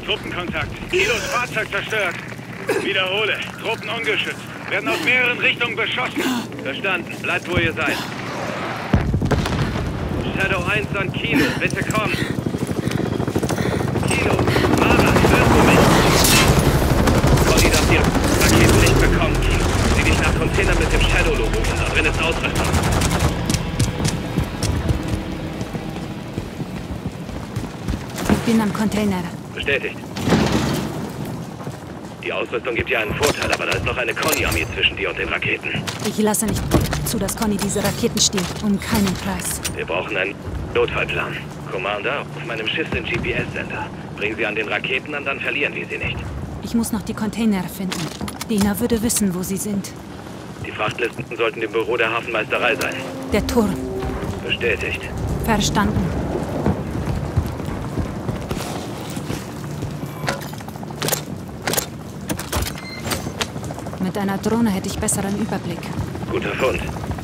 Truppenkontakt. Kilos Fahrzeug zerstört. Wiederhole. Truppen ungeschützt. Werden aus mehreren Richtungen beschossen. Verstanden. Bleibt, wo ihr seid. Shadow 1 an Kilo. Bitte komm. Kilo. Mara, hörst du mich? Conny darf die Raketen nicht bekommen, Kilo. Sieh dich nach Container mit dem Shadow-Logo um. Da drin ist Ausrüstung. Ich bin am Container. Bestätigt. Die Ausrüstung gibt dir einen Vorteil, aber da ist noch eine Conny-Armee zwischen dir und den Raketen. Ich lasse nicht zu, dass Conny diese Raketen stiehlt. Um keinen Preis. Wir brauchen einen Notfallplan. Commander, auf meinem Schiff sind GPS-Sender. Bring sie an den Raketen an, dann verlieren wir sie nicht. Ich muss noch die Container finden. Dina würde wissen, wo sie sind. Die Frachtlisten sollten im Büro der Hafenmeisterei sein. Der Turm. Bestätigt. Verstanden. Mit einer Drohne hätte ich besseren Überblick. Guter Fund.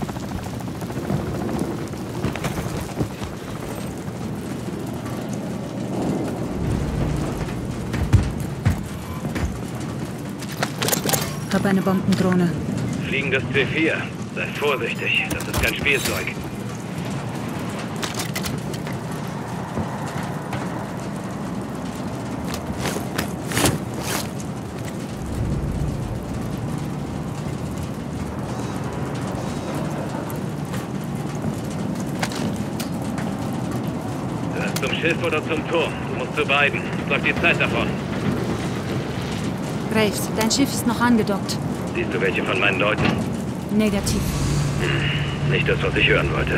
Hab eine Bombendrohne. Fliegendes C4. Sei vorsichtig, das ist kein Spielzeug. Zum Schiff oder zum Turm? Du musst zu beiden. Es läuft die Zeit davon. Graves, dein Schiff ist noch angedockt. Siehst du welche von meinen Leuten? Negativ. Nicht das, was ich hören wollte.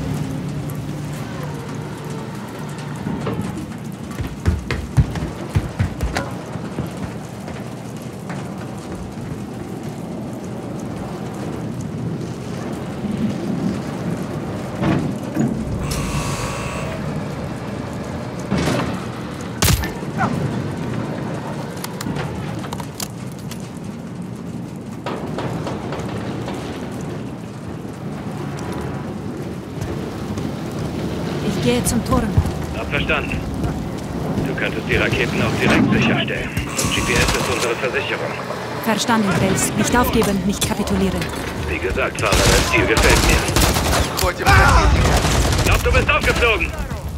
Ich gehe zum Turm. Hab verstanden. Du könntest die Raketen auch direkt sicherstellen. GPS ist unsere Versicherung. Verstanden, Graves. Nicht aufgeben, nicht kapitulieren. Wie gesagt, Fahrer, dein Stil gefällt mir. Ich glaub, du bist aufgeflogen.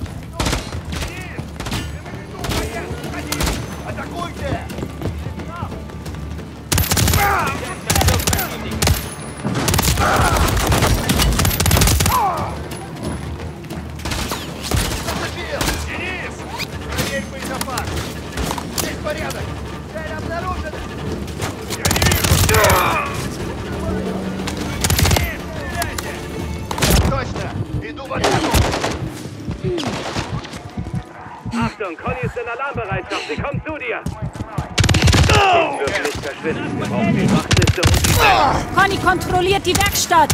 Achtung, Conny ist in Alarmbereitschaft. Sie kommt zu dir. Sie dürfen nicht verschwinden. Wir brauchen die Wachtliste und die Welt. Conny kontrolliert die Werkstatt.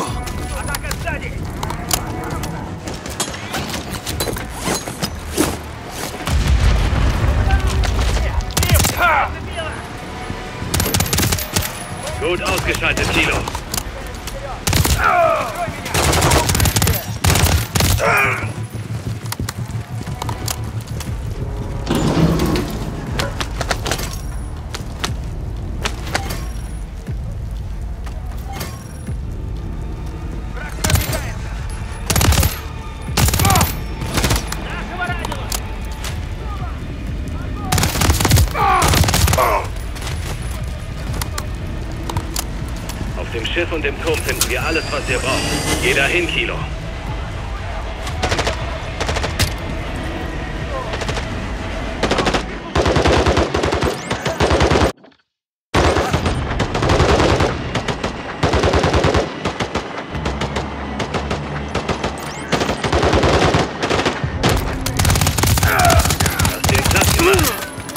Gut ausgeschaltet, Kilo. Auf dem Schiff und dem Turm finden wir alles, was wir brauchen. Jeder hin, Kilo. Hast dir Platz gemacht.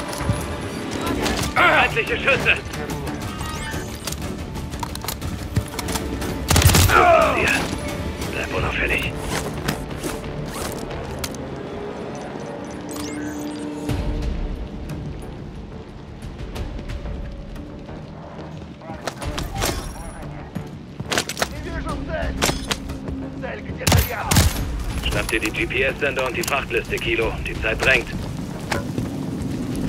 Feindliche Schüsse. Bleib unauffällig. Schnapp dir die GPS-Sender und die Frachtliste, Kilo. Die Zeit drängt.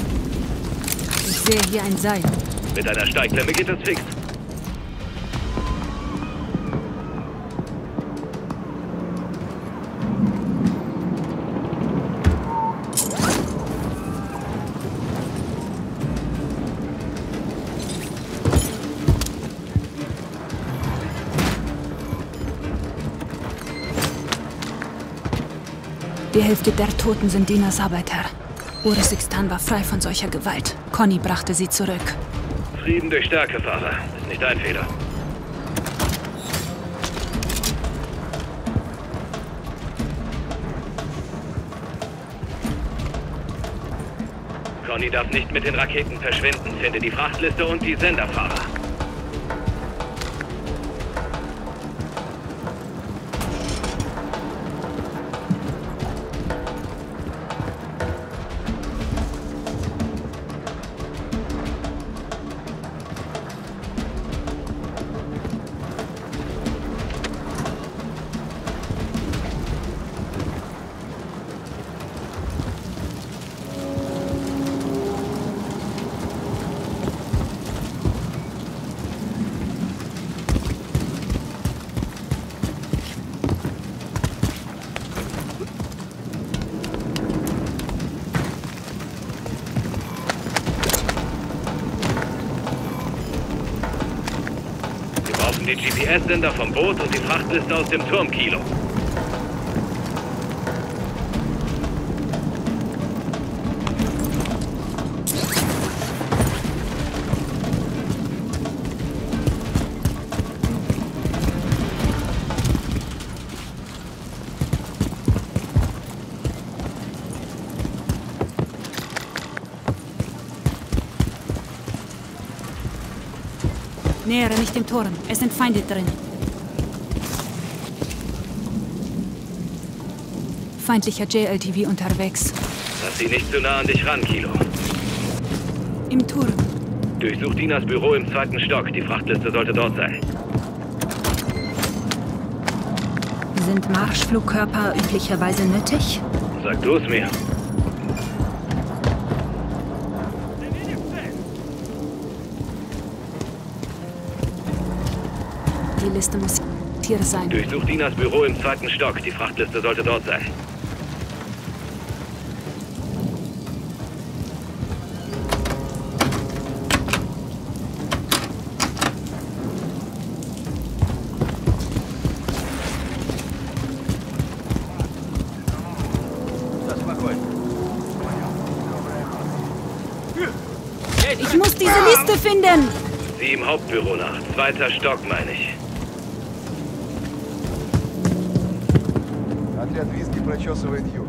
sehe hier ein Seil. Mit einer Steigklemme geht das fix. Die Hälfte der Toten sind Dinas Arbeiter. Uruzgistan war frei von solcher Gewalt. Connie brachte sie zurück. Frieden durch Stärke, Fahrer. Ist nicht dein Fehler. Connie darf nicht mit den Raketen verschwinden. Finde die Frachtliste und die Senderfahrer. Die GPS-Sender vom Boot und die Frachtliste aus dem Turmkilo. Nähere nicht dem Turm. Es sind Feinde drin. Feindlicher JLTV unterwegs. Lass sie nicht zu nah an dich ran, Kilo. Im Turm. Durchsuch Dinas Büro im 2. Stock. Die Frachtliste sollte dort sein. Sind Marschflugkörper üblicherweise nötig? Sag du es mir. Die Liste muss hier sein. Durchsuch Dinas Büro im 2. Stock. Die Frachtliste sollte dort sein. Ich muss diese Liste finden! Sieh im Hauptbüro nach. 2. Stock, meine ich. Отряд виски прочесывает юг.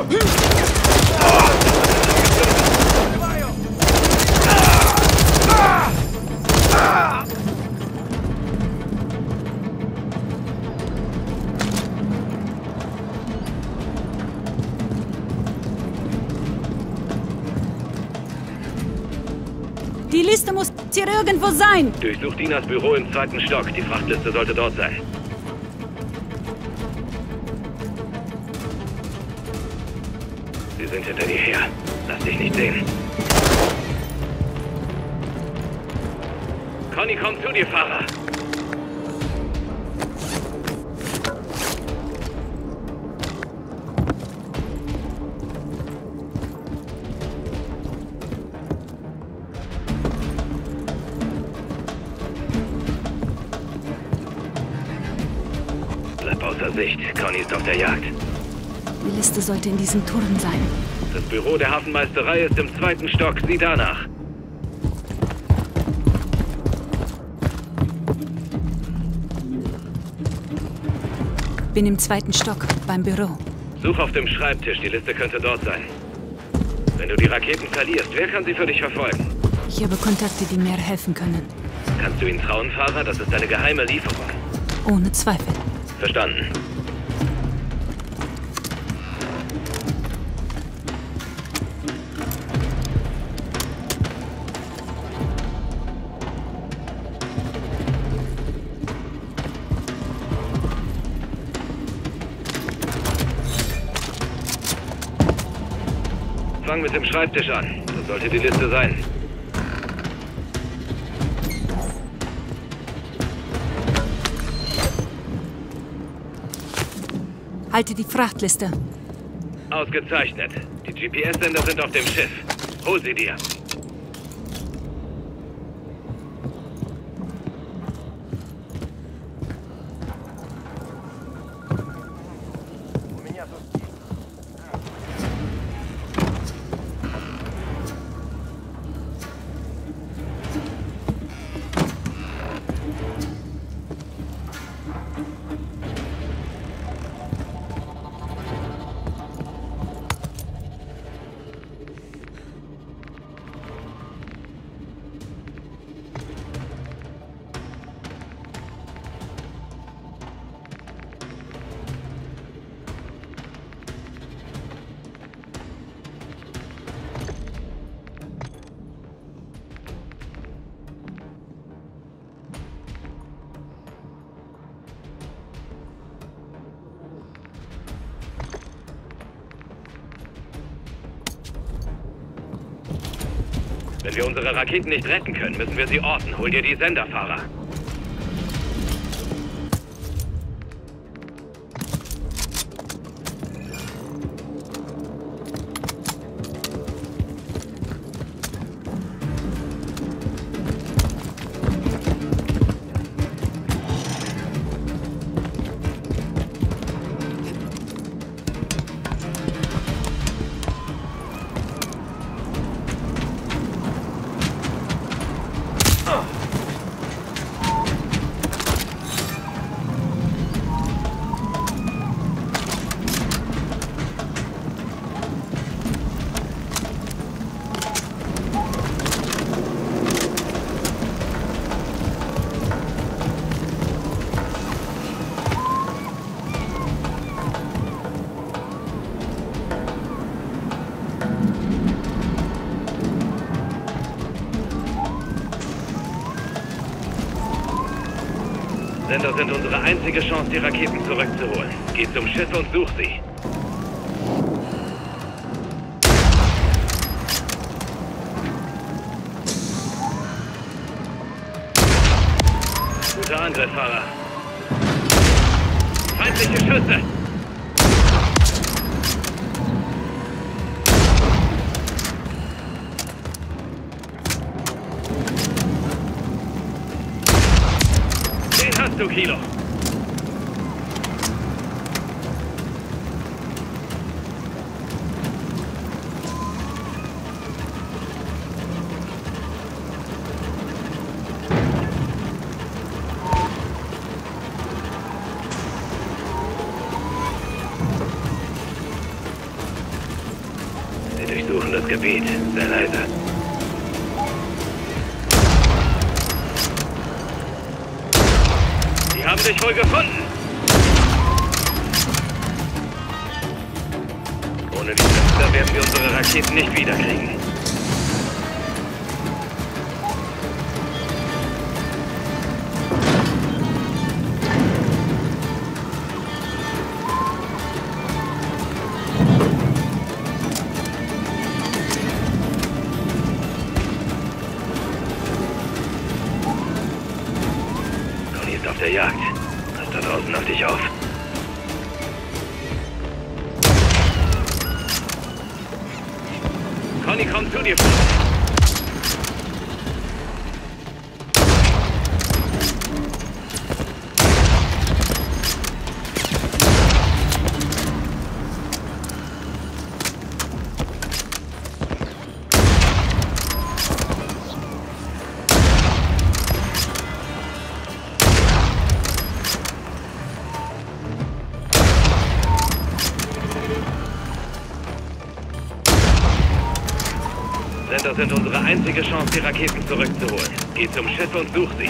Die Liste muss hier irgendwo sein! Durchsuch Dinas Büro im 2. Stock. Die Frachtliste sollte dort sein. Sie sind hinter dir her. Lass dich nicht sehen. Connie, komm zu dir, Fahrer. Bleib außer Sicht. Connie ist auf der Jagd. Die Liste sollte in diesem Turm sein. Das Büro der Hafenmeisterei ist im 2. Stock. Sieh danach. Bin im 2. Stock, beim Büro. Such auf dem Schreibtisch. Die Liste könnte dort sein. Wenn du die Raketen verlierst, wer kann sie für dich verfolgen? Ich habe Kontakte, die mir helfen können. Kannst du ihnen trauen, Fahrer? Das ist eine geheime Lieferung. Ohne Zweifel. Verstanden. Fang mit dem Schreibtisch an. Das sollte die Liste sein. Halte die Frachtliste. Ausgezeichnet. Die GPS-Sender sind auf dem Schiff. Hol sie dir. Wenn wir unsere Raketen nicht retten können, müssen wir sie orten. Hol dir die Senderfahrer. Sender sind unsere einzige Chance, die Raketen zurückzuholen. Geh zum Schiff und such sie. Guter Angriff, Fahrer. Feindliche Schüsse! Du Kilo. Sie durchsuchen das Gebiet. Sehr leise. Haben dich wohl gefunden. Ohne die Sender werden wir unsere Raketen nicht wiederkriegen. Conny ist auf der Jagd. Pass da draußen auf dich auf. Conny, komm zu dir. Sender sind unsere einzige Chance, die Raketen zurückzuholen. Geh zum Schiff und such sie.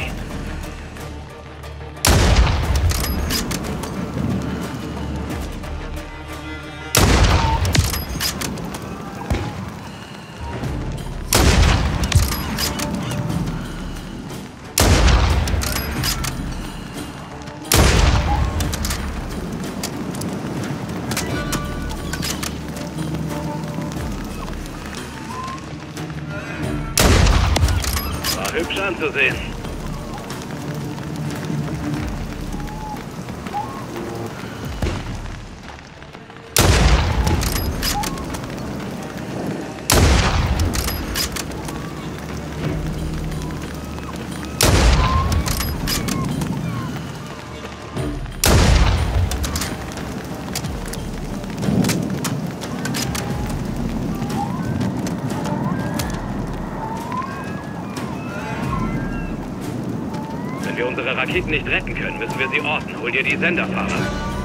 Hübsch anzusehen. unsere Raketen nicht retten können, müssen wir sie orten. Hol dir die Senderfahrer.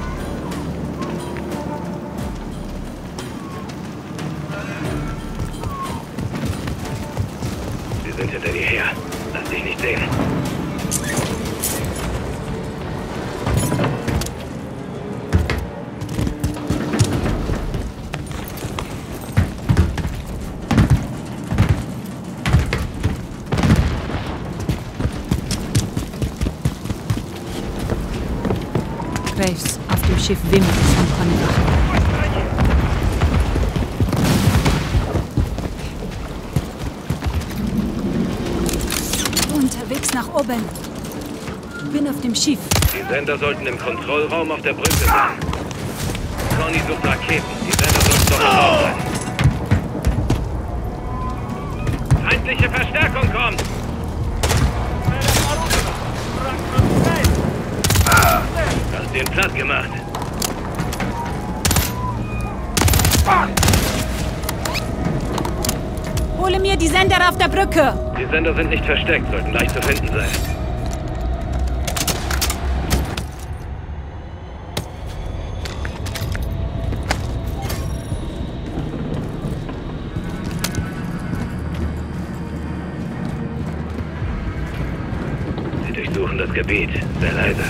Sie sind hinter dir her. Lass dich nicht sehen. Graves, auf dem Schiff wimmelt es von Connewachen. Unterwegs nach oben. Bin auf dem Schiff. Die Sender sollten im Kontrollraum auf der Brücke sein. Conny sucht Raketen. Die Sender sollten doch im Raum sein. Feindliche Verstärkung kommt! Hast den platt gemacht. Hole mir die Sender auf der Brücke! Die Sender sind nicht versteckt, sollten leicht zu finden sein. Sie durchsuchen das Gebiet. Sehr leise.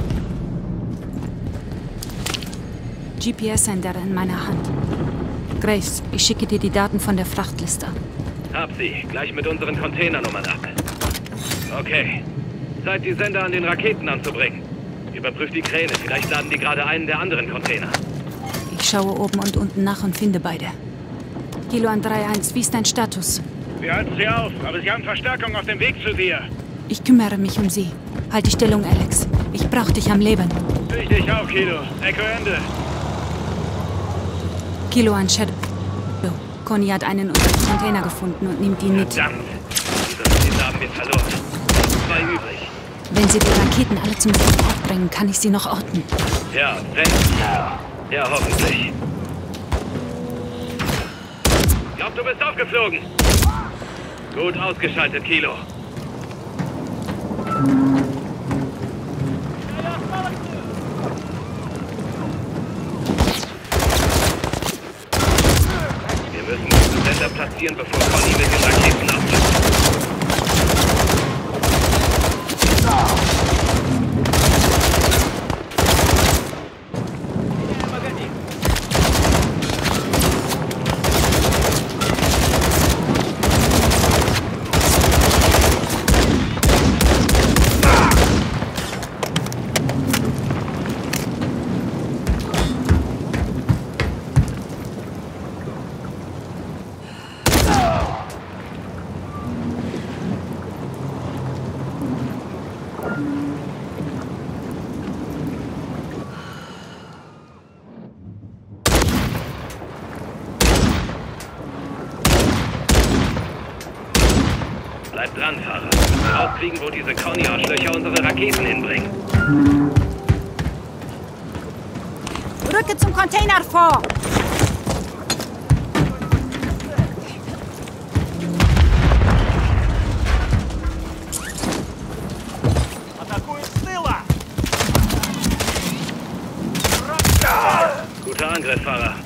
GPS-Sender in meiner Hand. Graves, ich schicke dir die Daten von der Frachtliste. Hab sie. Gleich mit unseren Containernummern ab. Okay. Zeit, die Sender an den Raketen anzubringen. Überprüft die Kräne. Vielleicht laden die gerade einen der anderen Container. Ich schaue oben und unten nach und finde beide. Kilo an 3-1, wie ist dein Status? Wir halten sie auf, aber sie haben Verstärkung auf dem Weg zu dir. Ich kümmere mich um sie. Halt die Stellung, Alex. Ich brauche dich am Leben. Ich dich auch, Kilo. Echo Ende. Kilo an Shadow. Conny hat einen unserer Container gefunden und nimmt ihn mit. Verdammt. Diese haben wir verloren. 2 übrig. Wenn sie die Raketen alle zum selben Ort bringen, kann ich sie noch orten. Ja, wenn. Ja, hoffentlich. Glaub, du bist aufgeflogen. Gut ausgeschaltet, Kilo. Wir müssen diesen Sender platzieren, bevor Conny mit den Raketen abbricht. Bleib dran, Fahrer. Rauskriegen, wo diese Conny-Arschlöcher unsere Raketen hinbringen. Rücke zum Container vor! Guter Angriff, Fahrer.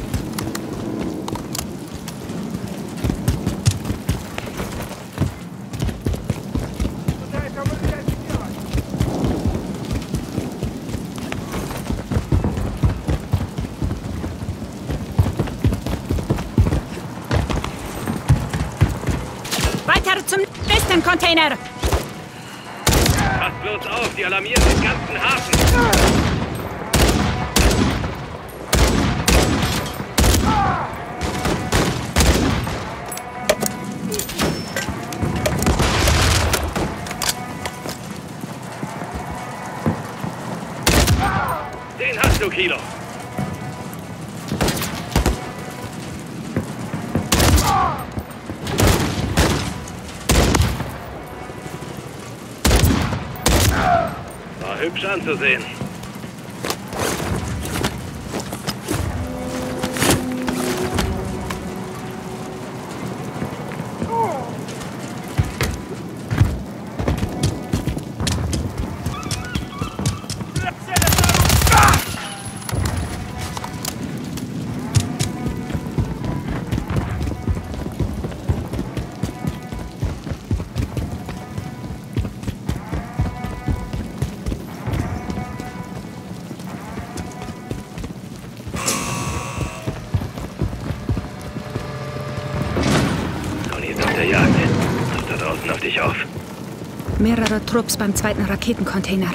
Weiter zum nächsten Container! Pass bloß auf, die alarmieren den ganzen Hafen. Den hast du, Kilo. War hübsch anzusehen. der Jagd. Pass da draußen auf dich auf. Mehrere Trupps beim zweiten Raketencontainer.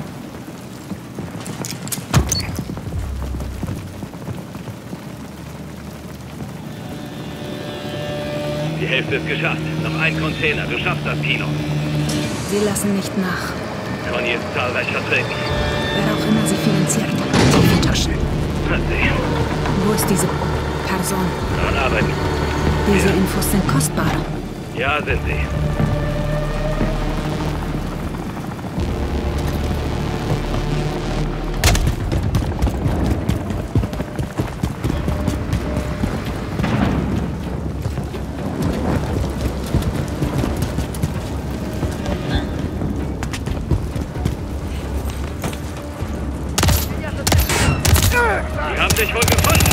Die Hälfte ist geschafft. Noch ein Container. Du schaffst das, Kilo. Sie lassen nicht nach. Conny ist zahlreich vertreten. Wer auch immer sie finanziert. Tiefe Taschen. Hat sie. Wo ist diese Person? Daran arbeiten. Diese Infos sind kostbar. Ja, sind sie. Die haben dich wohl gefunden.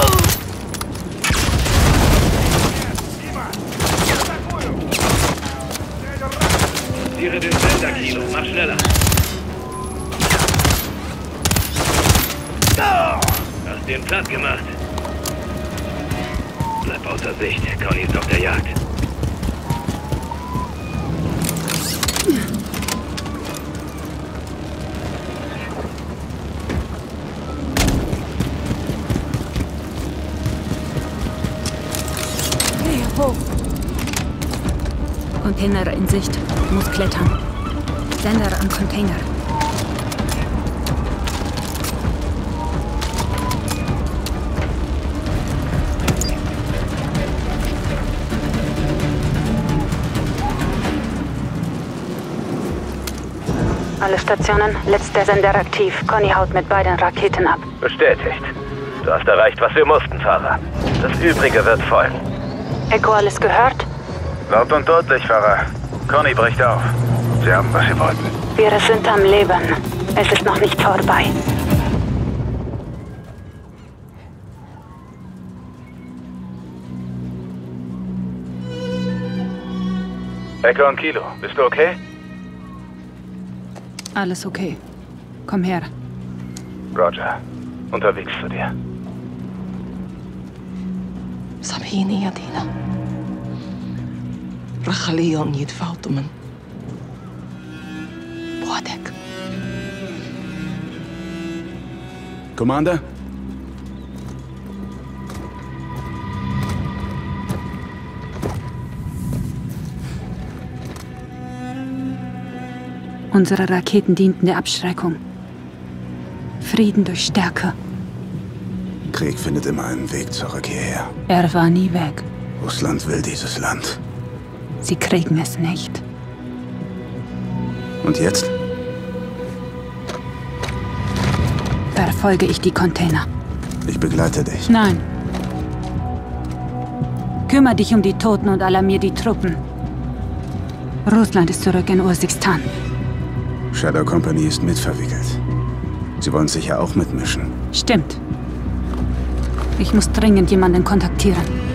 Tiere den Sender, Kilo. Mach schneller. Hast den platt gemacht. Bleib außer Sicht. Conny ist auf der Jagd. Container in Sicht. Muss klettern. Sender am Container. Alle Stationen, letzter Sender aktiv. Conny haut mit beiden Raketen ab. Bestätigt. Du hast erreicht, was wir mussten, Fahrer. Das Übrige wird folgen. Echo, alles gehört? Laut und deutlich, Fahrer. Conny bricht auf. Sie haben, was Sie wollten. Wir sind am Leben. Es ist noch nicht vorbei. Echo und Kilo, bist du okay? Alles okay. Komm her. Roger. Unterwegs zu dir. سامحيني يا دينا. رح خليهم يتفاوتوا من بوعدك. Commander? Unsere Raketen dienten der Abschreckung. Frieden durch Stärke. Krieg findet immer einen Weg zurück hierher. Er war nie weg. Russland will dieses Land. Sie kriegen es nicht. Und jetzt? Verfolge ich die Container. Ich begleite dich. Nein. Kümmere dich um die Toten und alarmier die Truppen. Russland ist zurück in Ursikstan. Shadow Company ist mitverwickelt. Sie wollen sicher auch mitmischen. Stimmt. Ich muss dringend jemanden kontaktieren.